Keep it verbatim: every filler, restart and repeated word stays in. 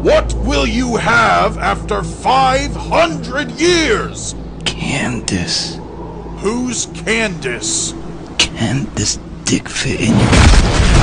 What will you have after five hundred years? Candice. Who's Candice? Can this dick fit in you?